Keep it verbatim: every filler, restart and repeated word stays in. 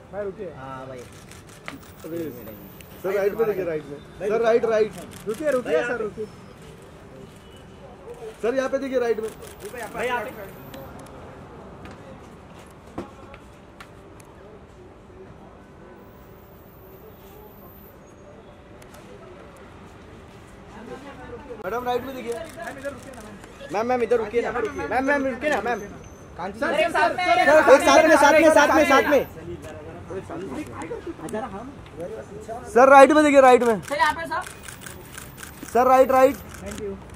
भाई रुकिए। हाँ भाई सर राइट में देखिए, राइट में सर, राइट राइट रुकिए रुकिए सर रुकिए सर, यहाँ पे देखिए राइट में भाई यहाँ पे। मैडम राइट में देखिए। मैम मैम इधर रुकिए ना, मैम मैम रुकिए ना मैम। सर एक साथ में साथ में साथ में साथ में साथ में सर राइट में देखिए, राइट में यहाँ पे सब sir, right right. Thank you.